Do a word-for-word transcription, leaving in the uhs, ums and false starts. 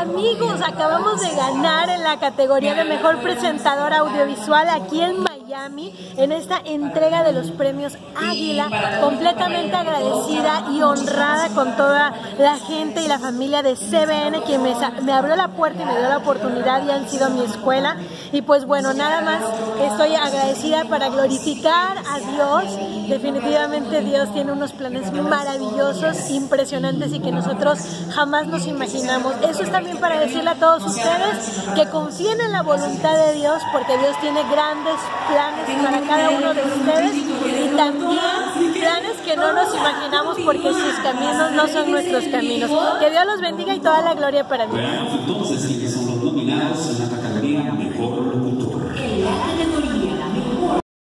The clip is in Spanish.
amigos, acabamos de ganar en la categoría de Mejor Presentadora Audiovisual aquí en Miami, en esta entrega de los premios Águila. Completamente agradecida y honrada con toda la gente y la familia de C B N, quien me, me abrió la puerta y me dio la oportunidad y han sido mi escuela. Y pues bueno, nada más estoy agradecida para glorificar a Dios. Definitivamente Dios tiene unos planes maravillosos, impresionantes y que nosotros jamás nos imaginamos. Eso es también para decirle a todos ustedes que confíen en la voluntad de Dios, porque Dios tiene grandes planes para cada uno de ustedes y también planes que no nos imaginamos, porque sus caminos no son nuestros caminos. Que Dios los bendiga y toda la gloria para Dios.